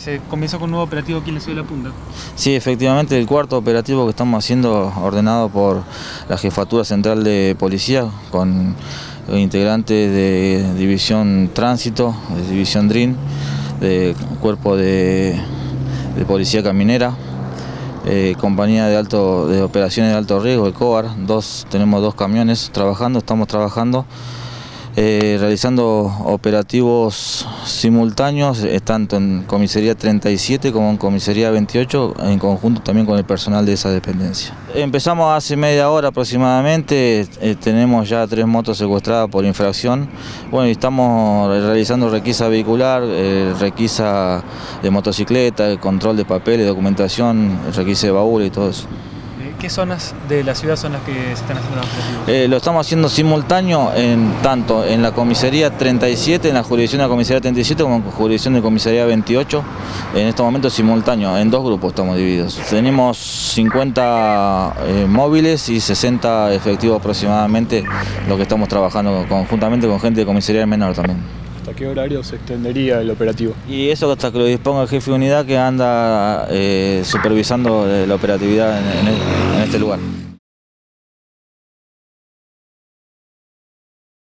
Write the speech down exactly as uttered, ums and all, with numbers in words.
Se comenzó con un nuevo operativo aquí en la ciudad de La Punta. Sí, efectivamente, el cuarto operativo que estamos haciendo, ordenado por la Jefatura Central de Policía, con integrantes de División Tránsito, de División D R I N, de Cuerpo de, de Policía Caminera, eh, Compañía de, alto, de Operaciones de Alto Riesgo, el COAR. Dos, tenemos dos camiones trabajando, estamos trabajando. Eh, realizando operativos simultáneos, eh, tanto en Comisaría treinta y siete como en Comisaría veintiocho, en conjunto también con el personal de esa dependencia. Empezamos hace media hora aproximadamente, eh, tenemos ya tres motos secuestradas por infracción. Bueno, y estamos realizando requisa vehicular, eh, requisa de motocicleta, control de papeles, documentación, requisa de baúles y todo eso. ¿Qué zonas de la ciudad son las que se están haciendo los operativos? Eh, lo estamos haciendo simultáneo en tanto en la Comisaría treinta y siete, en la jurisdicción de la Comisaría treinta y siete, como en la jurisdicción de Comisaría veintiocho. En estos momentos simultáneo, en dos grupos estamos divididos. Tenemos cincuenta eh, móviles y sesenta efectivos aproximadamente, lo que estamos trabajando conjuntamente con gente de Comisaría Menor también. ¿Hasta qué horario se extendería el operativo? Y eso hasta que lo disponga el jefe de unidad, que anda eh, supervisando la operatividad en, en, en este lugar.